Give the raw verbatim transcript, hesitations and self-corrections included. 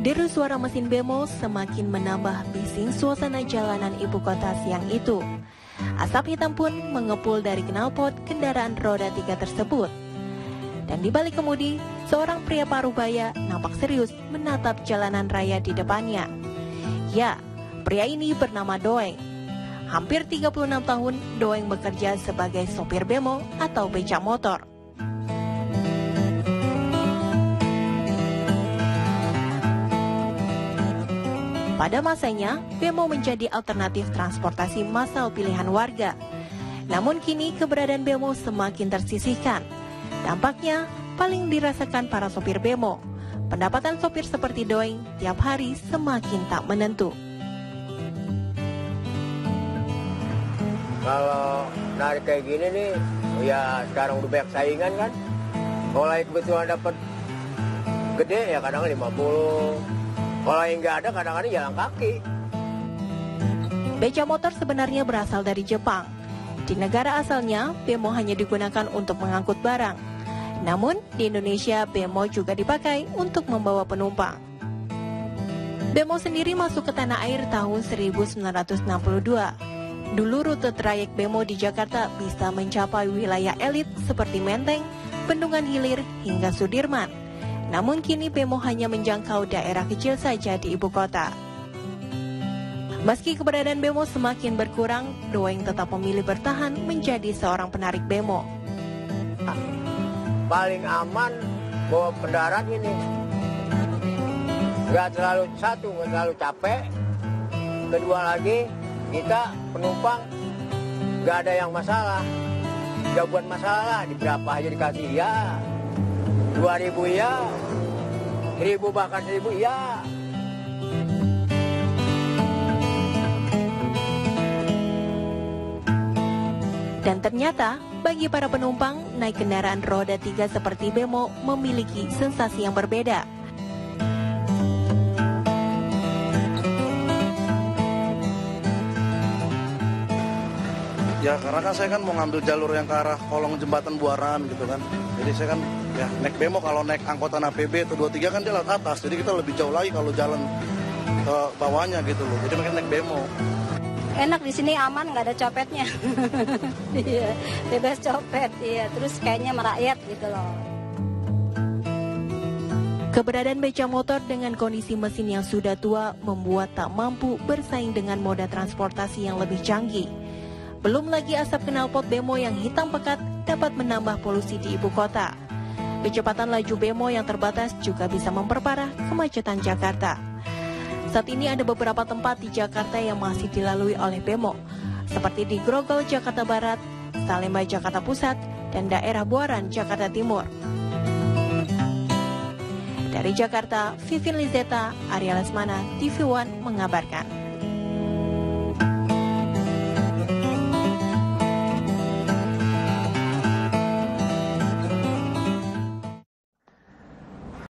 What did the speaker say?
Deru suara mesin bemo semakin menambah bising suasana jalanan ibu kota siang itu. Asap hitam pun mengepul dari knalpot kendaraan roda tiga tersebut. Dan di balik kemudi, seorang pria parubaya nampak serius menatap jalanan raya di depannya. Ya, pria ini bernama Doeng. Hampir tiga puluh enam tahun, Doeng bekerja sebagai sopir bemo atau becak motor. Pada masanya, bemo menjadi alternatif transportasi massal pilihan warga. Namun kini keberadaan bemo semakin tersisihkan. Dampaknya paling dirasakan para sopir bemo. Pendapatan sopir seperti Doeng tiap hari semakin tak menentu. Kalau narik kayak gini nih, ya sekarang udah banyak saingan kan. Kalau yang kebetulan dapat gede ya kadang lima puluh. Kalau yang nggak ada kadang-kadang jalan kaki. Becak motor sebenarnya berasal dari Jepang. Di negara asalnya, bemo hanya digunakan untuk mengangkut barang. Namun, di Indonesia, bemo juga dipakai untuk membawa penumpang. Bemo sendiri masuk ke tanah air tahun seribu sembilan ratus enam puluh dua. Dulu rute trayek bemo di Jakarta bisa mencapai wilayah elit seperti Menteng, Bendungan Hilir, hingga Sudirman. Namun kini bemo hanya menjangkau daerah kecil saja di ibu kota. Meski keberadaan bemo semakin berkurang, Doeng tetap memilih bertahan menjadi seorang penarik bemo. Paling aman bawa kendaraan ini. Nggak terlalu satu, nggak terlalu capek. Kedua lagi, kita penumpang nggak ada yang masalah. Nggak buat masalah, di berapa aja dikasih ya. Dua ribu ya, seribu bahkan seribu ya. Dan ternyata, bagi para penumpang, naik kendaraan roda tiga seperti bemo memiliki sensasi yang berbeda. Ya karena kan saya kan mau ngambil jalur yang ke arah kolong jembatan Buaran gitu kan. Jadi saya kan ya naik bemo, kalau naik angkutan A P B atau dua puluh tiga kan dia lewat atas. Jadi kita lebih jauh lagi kalau jalan ke bawahnya gitu loh. Jadi makanya naik bemo. Enak di sini, aman, nggak ada copetnya. Iya, bebas copet. Iya, terus kayaknya merakyat gitu loh. Keberadaan becak motor dengan kondisi mesin yang sudah tua membuat tak mampu bersaing dengan moda transportasi yang lebih canggih. Belum lagi asap knalpot bemo yang hitam pekat dapat menambah polusi di ibu kota. Kecepatan laju bemo yang terbatas juga bisa memperparah kemacetan Jakarta. Saat ini ada beberapa tempat di Jakarta yang masih dilalui oleh bemo, seperti di Grogol, Jakarta Barat, Salemba, Jakarta Pusat, dan daerah Buaran, Jakarta Timur. Dari Jakarta, Vivin Lizeta, Arya Lesmana, T V One mengabarkan.